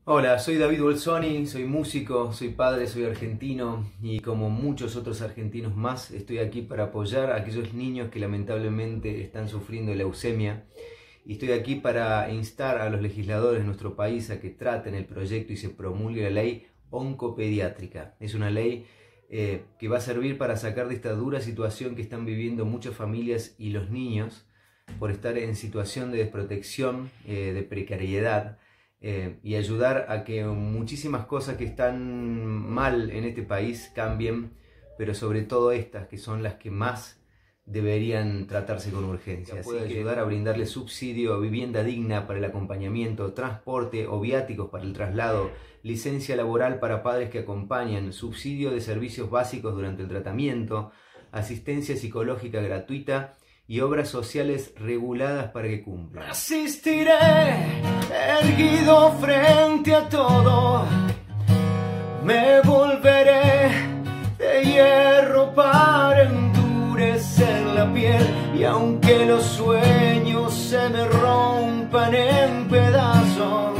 Hola, soy David Bolsoni, soy músico, soy padre, soy argentino y como muchos otros argentinos más estoy aquí para apoyar a aquellos niños que lamentablemente están sufriendo leucemia y estoy aquí para instar a los legisladores de nuestro país a que traten el proyecto y se promulgue la ley oncopediátrica. Es una ley que va a servir para sacar de esta dura situación que están viviendo muchas familias y los niños por estar en situación de desprotección, de precariedad. Y ayudar a que muchísimas cosas que están mal en este país cambien, pero sobre todo estas que son las que más deberían tratarse con urgencia. Así que ayudar a brindarle subsidio, vivienda digna para el acompañamiento, transporte o viáticos para el traslado, licencia laboral para padres que acompañan, subsidio de servicios básicos durante el tratamiento, asistencia psicológica gratuita y obras sociales reguladas para que cumplan. Resistiré erguido frente a todo, me volveré de hierro para endurecer la piel, y aunque los sueños se me rompan en pedazos,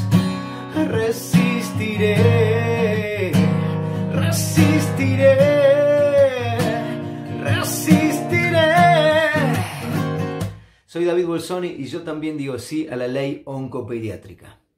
resistiré, resistiré. Soy David Bolsoni y yo también digo sí a la ley oncopediátrica.